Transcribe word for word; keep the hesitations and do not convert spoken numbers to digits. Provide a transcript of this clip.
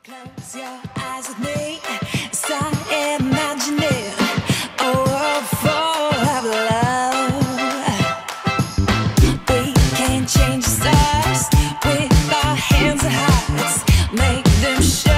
Close your eyes with me, start imagining a world full of love. We can change the stars with our hands and hearts, make them show.